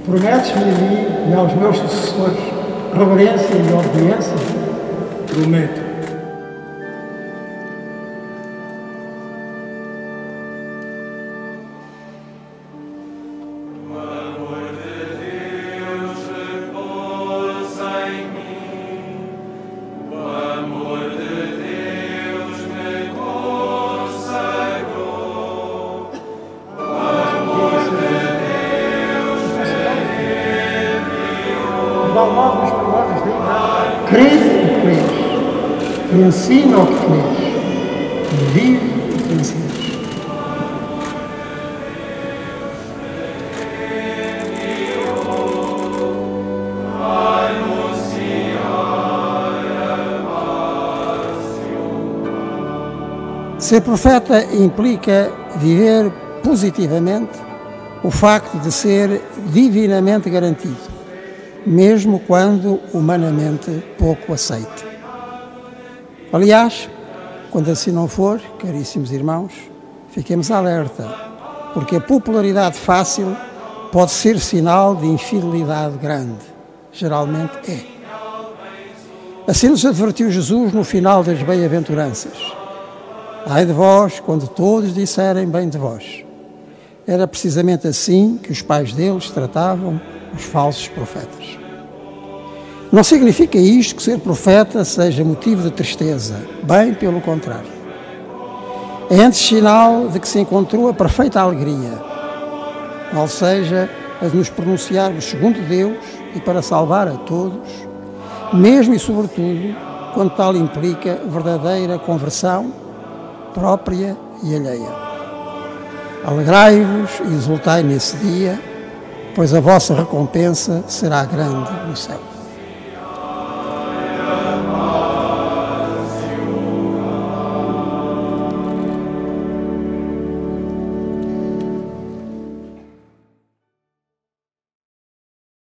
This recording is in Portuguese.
Prometes-me a mim e aos meus sucessores reverência e obediência? Prometo. Crês o que crês, ensina o que crês, vive o que ensinas. Ser profeta implica viver positivamente o facto de ser divinamente garantido, mesmo quando humanamente pouco aceite. Aliás, quando assim não for, caríssimos irmãos, fiquemos alerta, porque a popularidade fácil pode ser sinal de infidelidade grande. Geralmente é. Assim nos advertiu Jesus no final das bem-aventuranças. Ai de vós, quando todos disserem bem de vós. Era precisamente assim que os pais deles tratavam os falsos profetas. Não significa isto que ser profeta seja motivo de tristeza, bem pelo contrário. É antes sinal de que se encontrou a perfeita alegria, qual seja a de nos pronunciarmos segundo Deus e para salvar a todos, mesmo e sobretudo quando tal implica verdadeira conversão própria e alheia. Alegrai-vos e exultai nesse dia, pois a vossa recompensa será grande no céu.